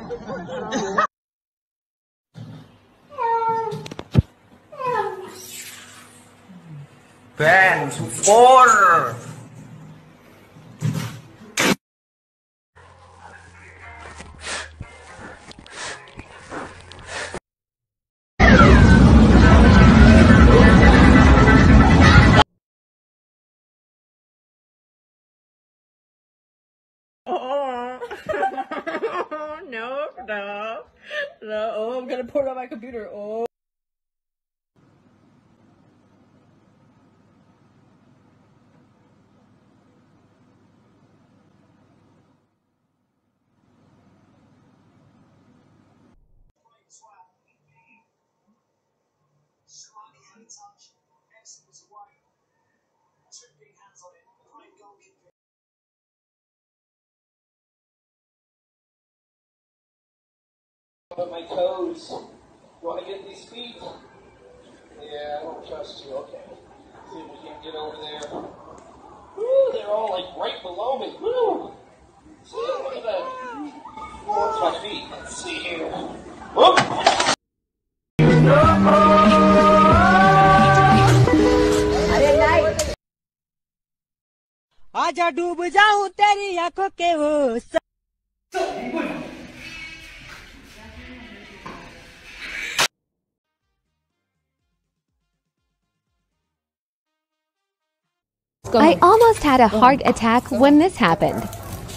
Ben, support! Oh, no. Oh, I'm gonna put it on my computer. Oh. Put my toes. You want to get these feet? Yeah, I don't trust you. Okay. See if we can get over there. Woo, they're all like right below me. Woo! See, look at that. What's my feet? Let's see here. Whoop! आजा डूब जाऊं तेरी आंखों के वो I almost had a heart attack when this happened.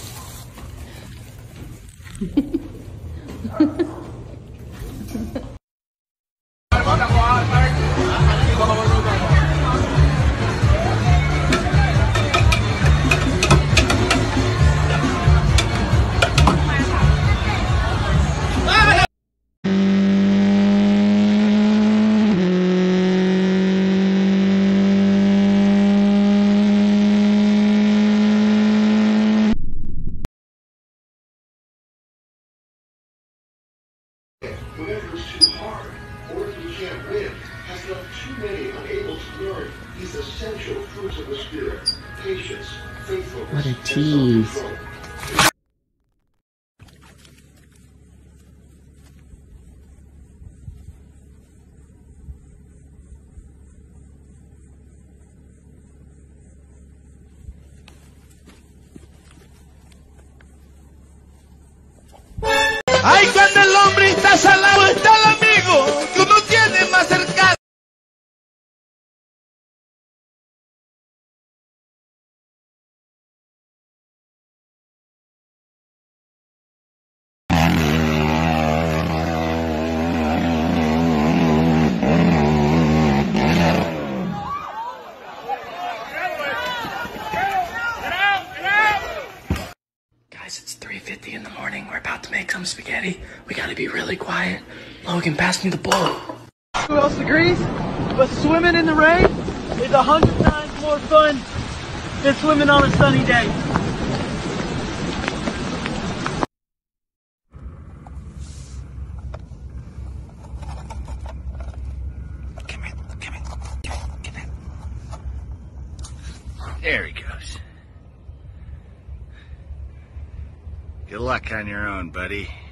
Whatever's too hard, or if you can't win, has left too many unable to learn these essential fruits of the Spirit: patience, faithfulness, what a and tease. self-control. Ay, cuando el hombre está salado, está el amigo que uno tiene más cercano. It's 3:50 in the morning. We're about to make some spaghetti. We gotta be really quiet. Logan, pass me the bowl. Who else agrees? But swimming in the rain is 100 times more fun than swimming on a sunny day. Come here. There he goes. Good luck on your own, buddy.